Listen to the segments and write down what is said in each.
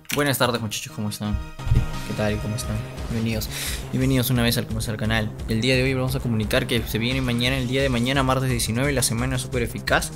Buenas tardes muchachos, ¿cómo están? ¿Qué tal? ¿Cómo están? Bienvenidos una vez al canal. El día de hoy vamos a comunicar que se viene mañana, el día de mañana, martes 19, la semana super eficaz.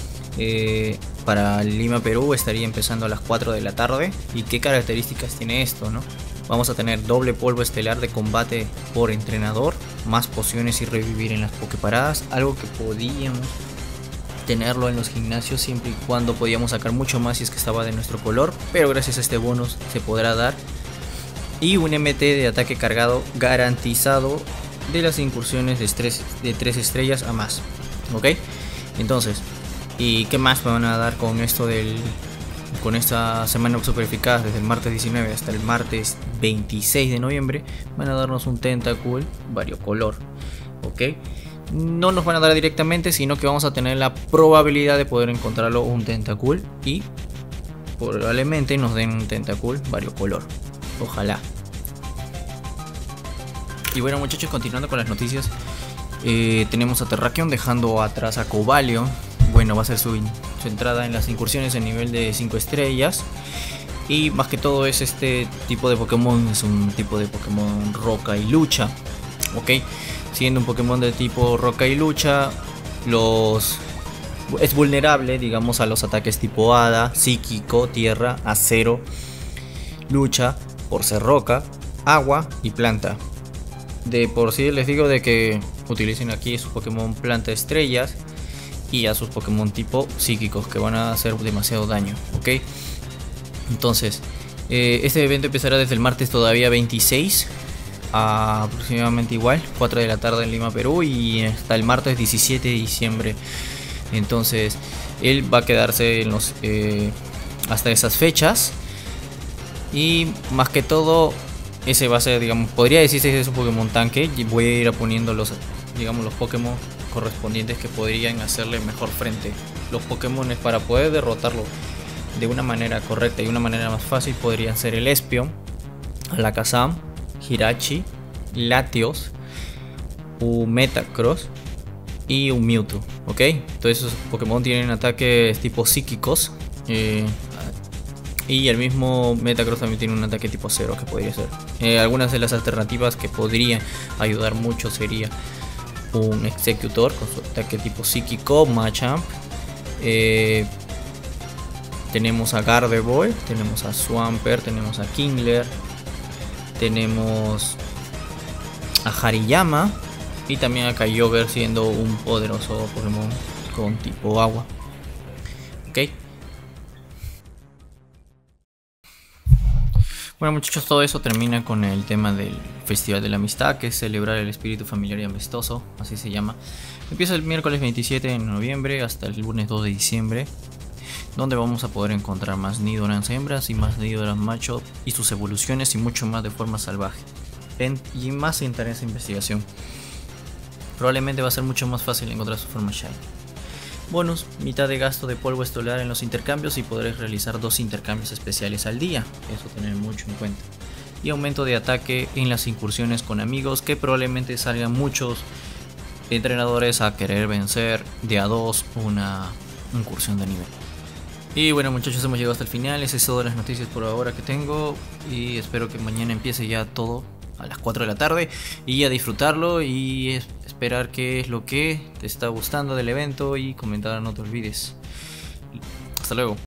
Para Lima, Perú estaría empezando a las 4 de la tarde. ¿Y qué características tiene esto, no? Vamos a tener doble polvo estelar de combate por entrenador, más pociones y revivir en las poképaradas, algo que podíamos tenerlo en los gimnasios siempre y cuando podíamos sacar mucho más si es que estaba de nuestro color, pero gracias a este bonus se podrá dar. Y un MT de ataque cargado garantizado de las incursiones de 3 estrellas a más. Ok, entonces, ¿y qué más me van a dar con esto con esta semana super eficaz? Desde el martes 19 hasta el martes 26 de noviembre van a darnos un Tentacool variocolor. Ok, no nos van a dar directamente, sino que vamos a tener la probabilidad de poder encontrarlo un Tentacool y probablemente nos den un Tentacool variocolor. Ojalá. Y bueno muchachos, continuando con las noticias, tenemos a Terrakion dejando atrás a Cobalion. Bueno, va a ser su entrada en las incursiones en nivel de 5 estrellas. Y más que todo es este tipo de Pokémon, es un tipo de Pokémon roca y lucha. Ok, siendo un Pokémon de tipo roca y lucha, es vulnerable, digamos, a los ataques tipo hada, psíquico, tierra, acero, lucha, por ser roca, agua y planta. De por sí les digo de que utilicen aquí sus Pokémon planta estrellas y a sus Pokémon tipo psíquicos, que van a hacer demasiado daño. Ok, entonces este evento empezará desde el martes todavía 26 a aproximadamente igual 4 de la tarde en Lima, Perú, y hasta el martes 17 de diciembre. Entonces él va a quedarse en hasta esas fechas. Y más que todo, ese va a ser, digamos, podría decirse que es un Pokémon tanque. Y voy a ir poniendo los Pokémon correspondientes que podrían hacerle mejor frente. Los Pokémon para poder derrotarlo de una manera correcta y una manera más fácil podrían ser el Espion, Alakazam, Hirachi, Latios, un Metagross y un Mewtwo. Ok, todos esos Pokémon tienen ataques tipo psíquicos. Y el mismo Metagross también tiene un ataque tipo 0 que podría ser. Algunas de las alternativas que podrían ayudar mucho sería un Executor con su ataque tipo psíquico, Machamp. Tenemos a Gardevoir, tenemos a Swampert, tenemos a Kingler, tenemos a Hariyama y también a Kyogre, siendo un poderoso Pokémon con tipo agua. Ok. Bueno muchachos, todo eso termina con el tema del Festival de la Amistad, que es celebrar el espíritu familiar y amistoso, así se llama. Empieza el miércoles 27 de noviembre hasta el lunes 2 de diciembre, donde vamos a poder encontrar más Nidorans hembras y más Nidorans machos y sus evoluciones y mucho más de forma salvaje. Y más interés en investigación. Probablemente va a ser mucho más fácil encontrar su forma Shiny. Bonus, mitad de gasto de polvo estelar en los intercambios y podréis realizar 2 intercambios especiales al día, eso tener mucho en cuenta. Y aumento de ataque en las incursiones con amigos, que probablemente salgan muchos entrenadores a querer vencer de a 2 una incursión de nivel. Y bueno muchachos, hemos llegado hasta el final. Esas son todas las noticias por ahora que tengo, y espero que mañana empiece ya todo a las 4 de la tarde y a disfrutarlo y esperar qué es lo que te está gustando del evento y comentar, no te olvides. Hasta luego.